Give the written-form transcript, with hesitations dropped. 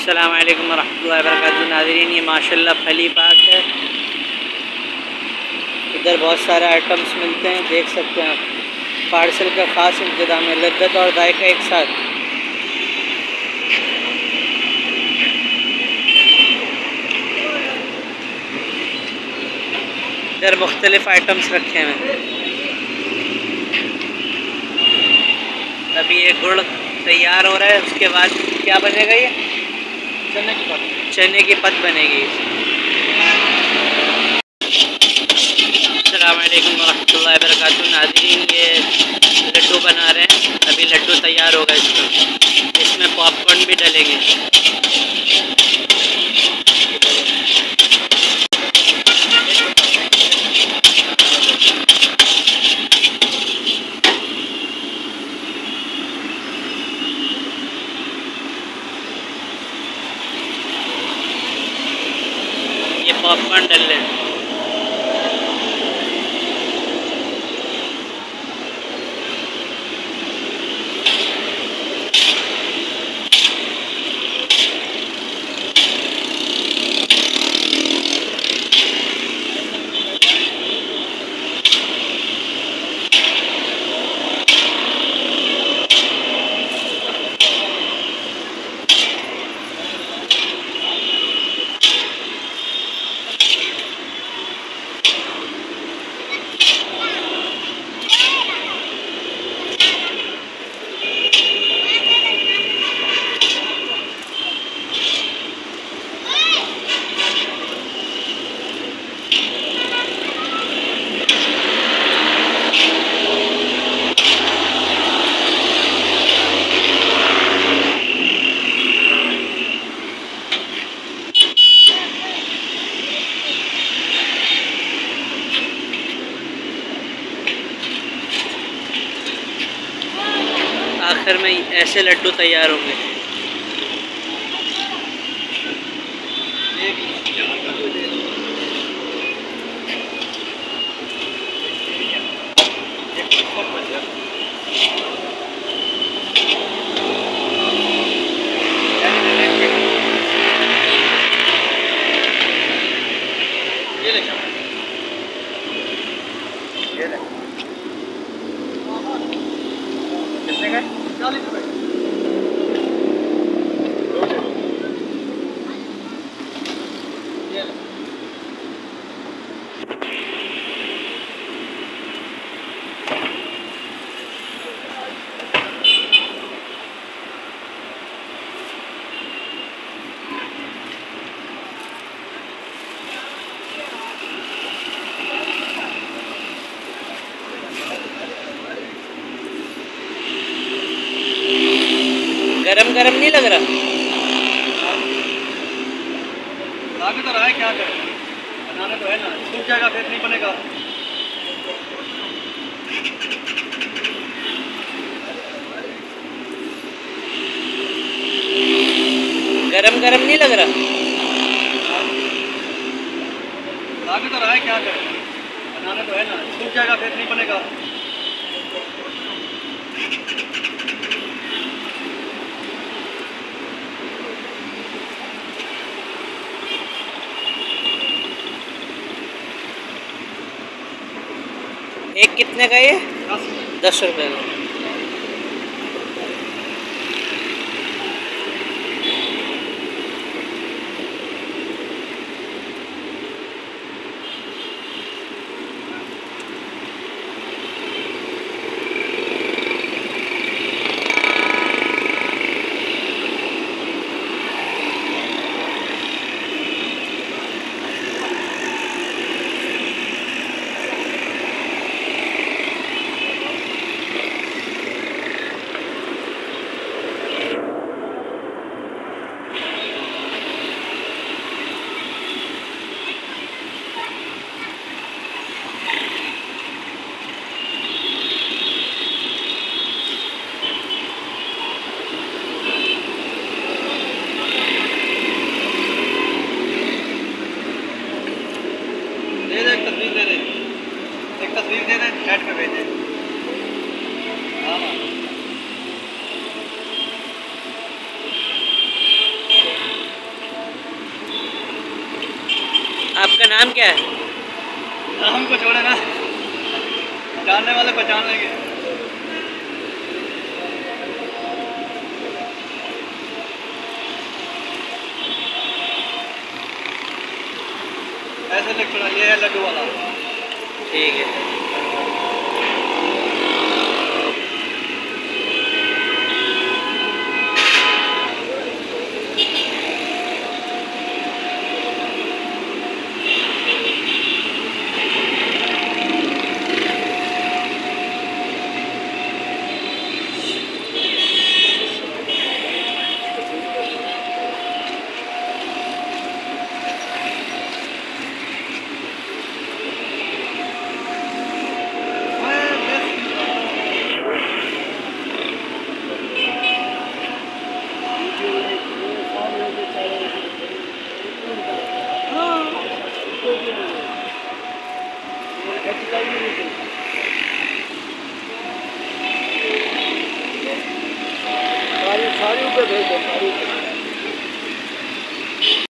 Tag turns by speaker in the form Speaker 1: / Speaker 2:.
Speaker 1: अस्सलाम वालेकुम रहमतुल्लाहि व बरकातुहू। नाज़रीन, ये माशाल्लाह फली पाक है। इधर बहुत सारे आइटम्स मिलते हैं, देख सकते हैं आप। पार्सल का ख़ास इंतज़ाम है, लद्दत और जायका एक साथ। इधर मुख्तलिफ़ आइटम्स रखे हैं। अभी ये गुड़ तैयार हो रहा है, उसके बाद क्या बनेगा? ये चने की पत। चने की पत बनेगी। अस्सलाम वालेकुम रहमतुल्लाहि व बरकातुहू। नाज़रीन, ये लड्डू बना रहे हैं। अभी लड्डू तैयार होगा इसका। इसमें पॉपकॉर्न भी डलेंगे। ये पॉपकॉर्न डल रहे हैं। आखिर में ऐसे लड्डू तैयार होंगे। कितने का? 40 रुपये। गरम गरम नहीं लग रहा?
Speaker 2: लागे तो रहा है, क्या करें, बनाने तो है ना, सूख जाएगा फिर नहीं बनेगा।
Speaker 1: गरम गरम नहीं लग रहा?
Speaker 2: लागे तो रहा है, क्या करें, बनाने तो है ना, सूख जाएगा फिर नहीं बनेगा।
Speaker 1: एक कितने का ये? 10 रुपये का। नाम क्या है?
Speaker 2: नाम को छोड़े ना, जानने वाले पहचान लेंगे। ऐसे लिख छोड़ा, ये है लड्डू वाला।
Speaker 1: ठीक है।
Speaker 2: सारी ऊपर भेज दो, सारी ऊपर।